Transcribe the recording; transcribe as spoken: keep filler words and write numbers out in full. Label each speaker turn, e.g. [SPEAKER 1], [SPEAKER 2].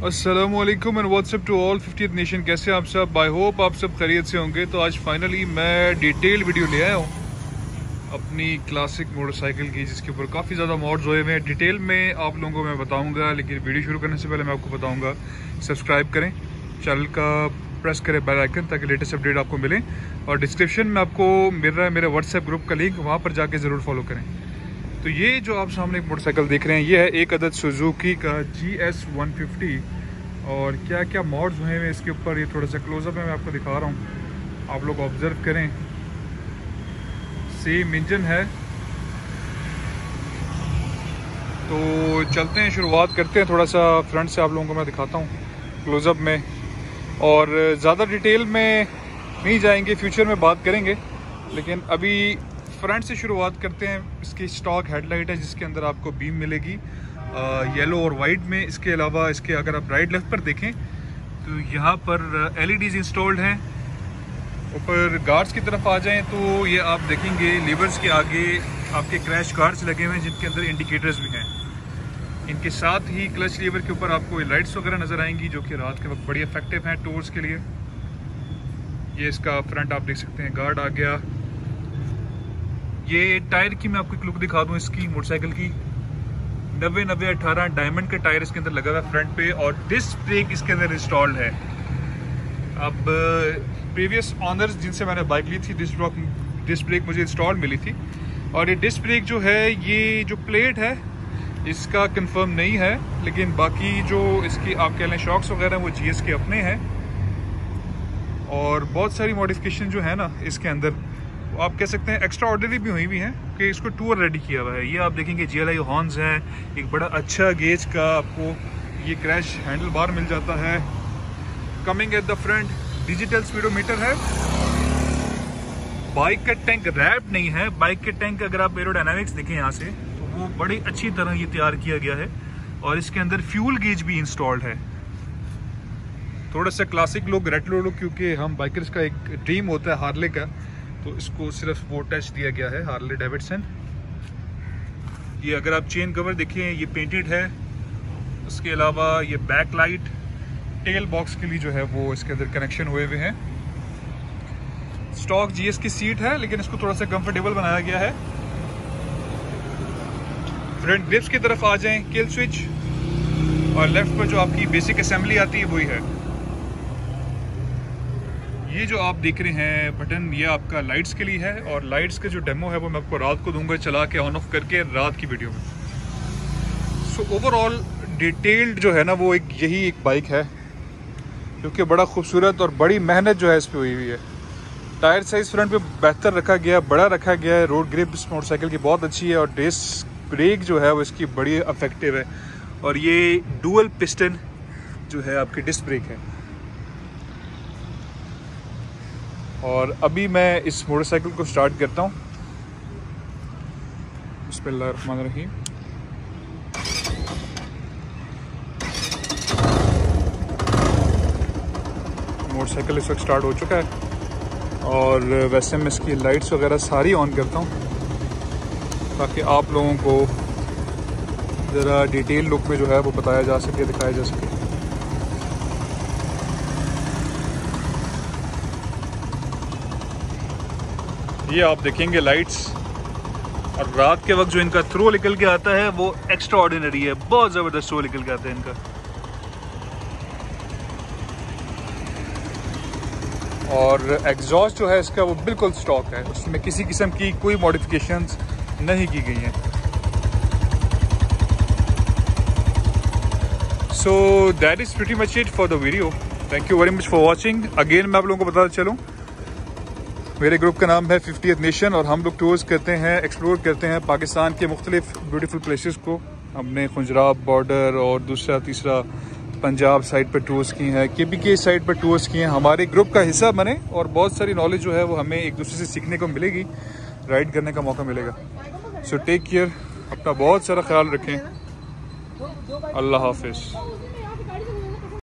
[SPEAKER 1] अस्सलामुअलैकुम and what's up to all fiftieth nation. कैसे आप सब? आई होप आप सब खैरियत से होंगे। तो आज फाइनली मैं डिटेल वीडियो ले आया हूँ अपनी क्लासिक मोटरसाइकिल की, जिसके ऊपर काफ़ी ज़्यादा मॉड्स हुए हुए हैं। डिटेल में आप लोगों को मैं बताऊँगा, लेकिन वीडियो शुरू करने से पहले मैं आपको बताऊँगा सब्सक्राइब करें, चैनल का प्रेस करें बेल आइकन, ताकि लेटेस्ट अपडेट आपको मिले। और डिस्क्रिप्शन में आपको मिल रहा है मेरे व्हाट्सएप ग्रुप का लिंक, वहाँ पर जाके ज़रूर फॉलो करें। तो ये जो आप सामने एक मोटरसाइकिल देख रहे हैं, ये है एक अदद सुजुकी का जी एस वन फिफ्टी। और क्या क्या मॉड्स हुए हैं इसके ऊपर, ये थोड़ा सा क्लोजअप में मैं आपको दिखा रहा हूँ, आप लोग ऑब्जर्व करें। सेम इंजन है। तो चलते हैं, शुरुआत करते हैं। थोड़ा सा फ्रंट से आप लोगों को मैं दिखाता हूँ क्लोजअप में, और ज़्यादा डिटेल में नहीं जाएंगे, फ्यूचर में बात करेंगे। लेकिन अभी फ्रंट से शुरुआत करते हैं। इसकी स्टॉक हेडलाइट है, जिसके अंदर आपको बीम मिलेगी येलो और वाइट में। इसके अलावा इसके अगर आप राइट लेफ्ट पर देखें तो यहाँ पर एलईडीज इंस्टॉल्ड हैं। ऊपर गार्ड्स की तरफ आ जाएं तो ये आप देखेंगे लीवर्स के आगे आपके क्रैश गार्ड्स लगे हुए हैं, जिनके अंदर इंडिकेटर्स भी हैं। इनके साथ ही क्लच लीवर के ऊपर आपको लाइट्स वगैरह नज़र आएंगी, जो कि रात के वक्त बड़ी इफेक्टिव हैं टूर्स के लिए। ये इसका फ्रंट आप देख सकते हैं, गार्ड आ गया। ये टायर की मैं आपको एक लुक दिखा दूं इसकी मोटरसाइकिल की। नब्बे नब्बे अठारह डायमंड का टायर इसके अंदर लगा हुआ है फ्रंट पे, और डिस्क ब्रेक इसके अंदर इंस्टॉल्ड है। अब प्रीवियस ऑनर्स जिनसे मैंने बाइक ली थी, डिस्क ब्रेक डिस्क ब्रेक मुझे इंस्टॉल मिली थी। और ये डिस्क ब्रेक जो है, ये जो प्लेट है इसका कंफर्म नहीं है, लेकिन बाकी जो इसकी आप कह लें शॉक्स वगैरह वो जीएस के अपने हैं। और बहुत सारी मॉडिफिकेशन जो है ना इसके अंदर, आप कह सकते हैं एक्स्ट्रा ऑर्डिनरी भी हुई हुई हैं कि इसको टूर रेडी किया हुआ है। ये आप देखेंगे जीएलआई हॉर्न्स हैं, एक बड़ा अच्छा गेज का आपको ये क्रैश हैंडल बार मिल जाता है। Coming at the front digital speedometer है। बाइक का टैंक रैप नहीं है। बाइक के टैंक अगर आप एरोडायनामिक्स देखें यहाँ से, तो वो बड़ी अच्छी तरह ये तैयार किया गया है। और इसके अंदर फ्यूल गेज भी इंस्टॉल्ड है। थोड़ा सा क्लासिक लुक, रेट्रो लुक, क्योंकि हम बाइकर्स का एक ड्रीम होता है हार्ले का, तो इसको सिर्फ वो टच दिया गया है, हार्ले डेविडसन। ये अगर आप चेन कवर देखें, ये पेंटेड है। उसके अलावा ये बैक लाइट, टेल बॉक्स के लिए जो है वो इसके अंदर कनेक्शन हुए हुए हैं। स्टॉक जीएस की सीट है, लेकिन इसको थोड़ा सा कंफर्टेबल बनाया गया है। फ्रंट ग्रिप्स की तरफ आ जाएं, किल स्विच, और लेफ्ट पर जो आपकी बेसिक असेंबली आती है वही है। ये जो आप देख रहे हैं बटन, ये आपका लाइट्स के लिए है। और लाइट्स का जो डेमो है वो मैं आपको रात को दूंगा चला के, ऑन ऑफ करके, रात की वीडियो में। सो ओवरऑल डिटेल्ड जो है ना वो एक यही एक बाइक है, क्योंकि बड़ा खूबसूरत और बड़ी मेहनत जो है इस पर हुई हुई है। टायर साइज फ्रंट पे बेहतर रखा गया, बड़ा रखा गया है। रोड ग्रिप इस मोटरसाइकिल की बहुत अच्छी है, और डिस्क ब्रेक जो है वो इसकी बड़ी इफेक्टिव है। और ये डुअल पिस्टन जो है आपकी डिस्क ब्रेक है। और अभी मैं इस मोटरसाइकिल को स्टार्ट करता हूँ। बिस्मिल्लाहिर्रहमानिर्रहीम। मोटरसाइकिल इस वक्त स्टार्ट हो चुका है। और वैसे मैं इसकी लाइट्स वगैरह सारी ऑन करता हूँ, ताकि आप लोगों को ज़रा डिटेल लुक में जो है वो बताया जा सके, दिखाया जा सके। ये आप देखेंगे लाइट्स, और रात के वक्त जो इनका थ्रो निकल के आता है वो एक्स्ट्रा ऑर्डिनरी है, बहुत ज़बरदस्त थ्रो निकल के आता है इनका। और एग्जॉस्ट जो है इसका वो बिल्कुल स्टॉक है, उसमें किसी किस्म की कोई मॉडिफिकेशंस नहीं की गई हैं। So that is pretty much it for the video. Thank you very much for watching. Again मैं आप लोगों को बताता चलूँ, मेरे ग्रुप का नाम है फिफ्टियथ नेशन, और हम लोग टूर्स करते हैं, एक्सप्लोर करते हैं पाकिस्तान के मुख्तलिफ ब्यूटीफुल प्लेसेस को। हमने खुंजराब बॉर्डर और दूसरा तीसरा पंजाब साइड पर टूर्स किए हैं, के पी के साइड पर टूर्स किए हैं। हमारे ग्रुप का हिस्सा बने, और बहुत सारी नॉलेज जो है वो हमें एक दूसरे से सीखने को मिलेगी, राइड करने का मौका मिलेगा। सो टेक केयर, अपना बहुत सारा ख्याल रखें। अल्लाह हाफिज़।